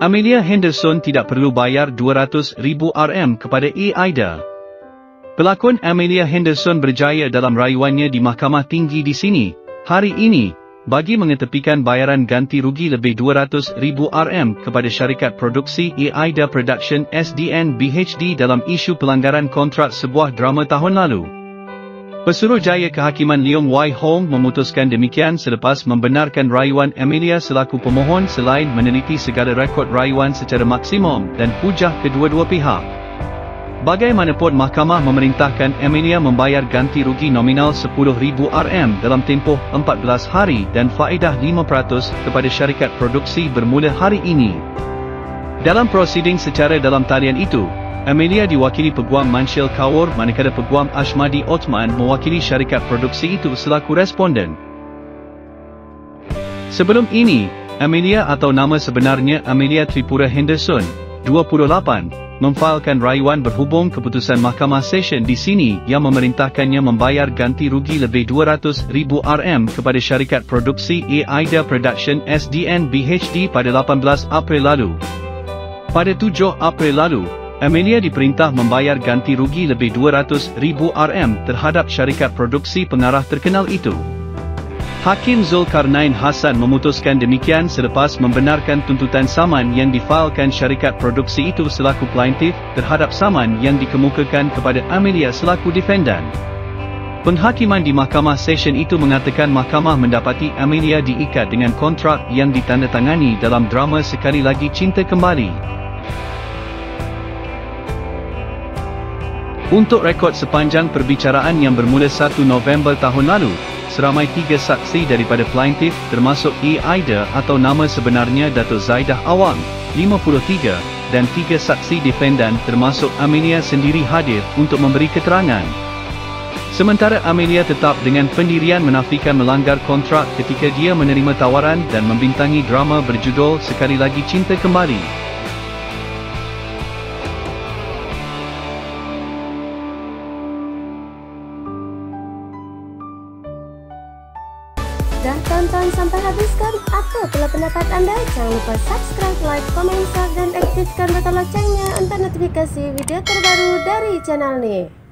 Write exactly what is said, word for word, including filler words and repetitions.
Amelia Henderson tidak perlu bayar dua ratus ribu ringgit kepada Aida. Pelakon Amelia Henderson berjaya dalam rayuannya di Mahkamah Tinggi di sini, hari ini, bagi mengetepikan bayaran ganti rugi lebih dua ratus ribu ringgit kepada syarikat produksi Aida Production S D N B H D dalam isu pelanggaran kontrak sebuah drama tahun lalu. Pesuruhjaya Kehakiman Leong Wai Hong memutuskan demikian selepas membenarkan rayuan Amelia selaku pemohon selain meneliti segala rekod rayuan secara maksimum dan hujah kedua-dua pihak. Bagaimanapun mahkamah memerintahkan Amelia membayar ganti rugi nominal sepuluh ribu ringgit dalam tempoh empat belas hari dan faedah lima peratus kepada syarikat produksi bermula hari ini. Dalam prosiding secara dalam talian itu, Amelia diwakili Peguam Manshil Kaur manakala Peguam Ashmadi Othman mewakili syarikat produksi itu selaku responden. Sebelum ini, Amelia atau nama sebenarnya Amelia Tripura Henderson, dua puluh lapan, memfailkan rayuan berhubung keputusan Mahkamah Session di sini yang memerintahkannya membayar ganti rugi lebih dua ratus ribu ringgit kepada syarikat produksi Aida Production S D N B H D pada lapan belas April lalu. Pada tujuh April lalu, Amelia diperintah membayar ganti rugi lebih dua ratus ribu ringgit terhadap syarikat produksi pengarah terkenal itu. Hakim Zulkarnain Hassan memutuskan demikian selepas membenarkan tuntutan saman yang difailkan syarikat produksi itu selaku plaintiff terhadap saman yang dikemukakan kepada Amelia selaku defendan. Penghakiman di Mahkamah Session itu mengatakan mahkamah mendapati Amelia diikat dengan kontrak yang ditandatangani dalam drama Sekali Lagi Cinta Kembali. Untuk rekod sepanjang perbicaraan yang bermula satu November tahun lalu, seramai tiga saksi daripada plaintiff termasuk Aida atau nama sebenarnya Datuk Zaidah Awang, lima puluh tiga, dan tiga saksi defendan termasuk Amelia sendiri hadir untuk memberi keterangan. Sementara Amelia tetap dengan pendirian menafikan melanggar kontrak ketika dia menerima tawaran dan membintangi drama berjudul Sekali Lagi Cinta Kembali. Dah tonton sampai habis kan? Apa pula pendapat anda? Jangan lupa subscribe, like, komen, share, dan aktifkan butang loncengnya untuk notifikasi video terbaru dari channel ni.